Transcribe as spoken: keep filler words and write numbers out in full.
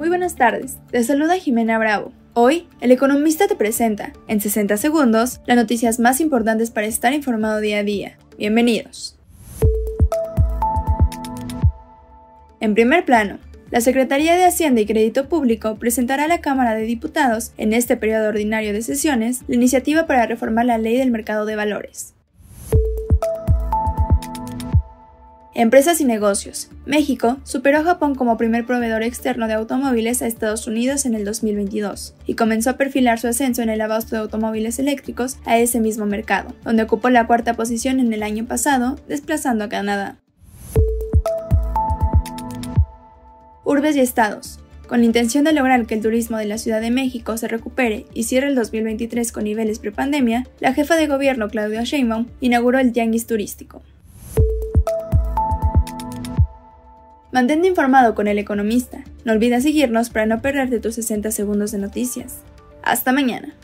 Muy buenas tardes, te saluda Jimena Bravo. Hoy, El Economista te presenta, en sesenta segundos, las noticias más importantes para estar informado día a día. Bienvenidos. En primer plano, la Secretaría de Hacienda y Crédito Público presentará a la Cámara de Diputados, en este periodo ordinario de sesiones, la iniciativa para reformar la Ley del Mercado de Valores. Empresas y negocios. México superó a Japón como primer proveedor externo de automóviles a Estados Unidos en el dos mil veintidós y comenzó a perfilar su ascenso en el abasto de automóviles eléctricos a ese mismo mercado, donde ocupó la cuarta posición en el año pasado, desplazando a Canadá. Urbes y estados. Con la intención de lograr que el turismo de la Ciudad de México se recupere y cierre el dos mil veintitrés con niveles prepandemia, la jefa de gobierno Claudia Sheinbaum inauguró el Tianguis Turístico. Mantente informado con El Economista. No olvides seguirnos para no perderte tus sesenta segundos de noticias. Hasta mañana.